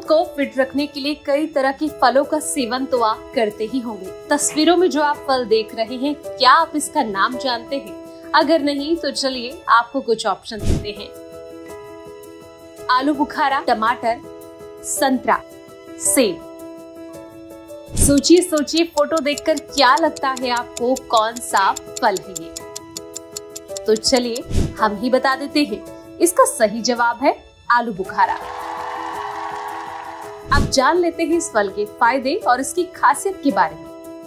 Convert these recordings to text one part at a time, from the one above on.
को फिट रखने के लिए कई तरह के फलों का सेवन तो आप करते ही होंगे। तस्वीरों में जो आप फल देख रहे हैं, क्या आप इसका नाम जानते हैं? अगर नहीं तो चलिए आपको कुछ ऑप्शन देते हैं। आलू बुखारा, टमाटर, संतरा, सेब। सोचिए सोचिए, फोटो देखकर क्या लगता है आपको, कौन सा फल है ये? तो चलिए हम ही बता देते हैं। इसका सही जवाब है आलू बुखारा। अब जान लेते हैं इस फल के फायदे और इसकी खासियत के बारे में।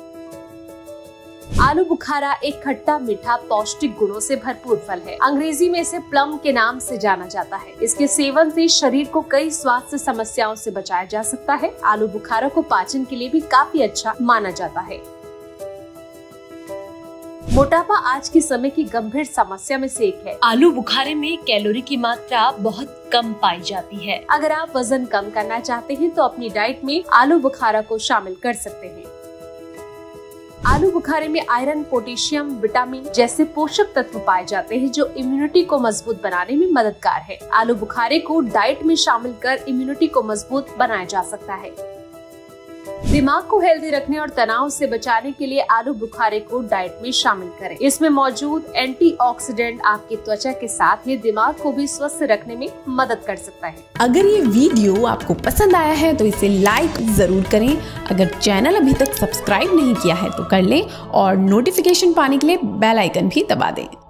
आलू बुखारा एक खट्टा मीठा पौष्टिक गुणों से भरपूर फल है। अंग्रेजी में इसे प्लम के नाम से जाना जाता है। इसके सेवन से शरीर को कई स्वास्थ्य समस्याओं से बचाया जा सकता है। आलू बुखारा को पाचन के लिए भी काफी अच्छा माना जाता है। मोटापा आज के समय की गंभीर समस्या में से एक है। आलू बुखारे में कैलोरी की मात्रा बहुत कम पाई जाती है। अगर आप वजन कम करना चाहते हैं तो अपनी डाइट में आलू बुखारा को शामिल कर सकते हैं। आलू बुखारे में आयरन, पोटेशियम, विटामिन जैसे पोषक तत्व पाए जाते हैं जो इम्यूनिटी को मजबूत बनाने में मददगार है। आलू बुखारे को डाइट में शामिल कर इम्यूनिटी को मजबूत बनाया जा सकता है। दिमाग को हेल्दी रखने और तनाव से बचाने के लिए आलू बुखारे को डाइट में शामिल करें। इसमें मौजूद एंटीऑक्सीडेंट आपकी त्वचा के साथ ही दिमाग को भी स्वस्थ रखने में मदद कर सकता है। अगर ये वीडियो आपको पसंद आया है तो इसे लाइक जरूर करें। अगर चैनल अभी तक सब्सक्राइब नहीं किया है तो कर लें और नोटिफिकेशन पाने के लिए बेल आइकन भी दबा दें।